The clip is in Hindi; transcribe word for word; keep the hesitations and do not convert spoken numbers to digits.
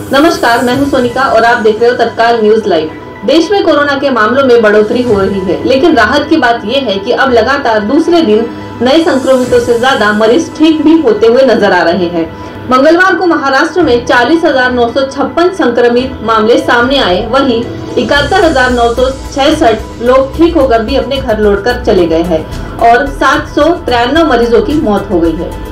नमस्कार, मैं हूं सोनिका और आप देख रहे हो तत्काल न्यूज लाइव। देश में कोरोना के मामलों में बढ़ोतरी हो रही है, लेकिन राहत की बात यह है कि अब लगातार दूसरे दिन नए संक्रमितों से ज्यादा मरीज ठीक भी होते हुए नजर आ रहे हैं। मंगलवार को महाराष्ट्र में चालीस हजार नौ सौ छप्पन संक्रमित मामले सामने आए, वहीं इकहत्तर हजार नौ सौ छियासठ लोग ठीक होकर भी अपने घर लौटकर चले गए हैं और सात सौ तिरानवे मरीजों की मौत हो गई है।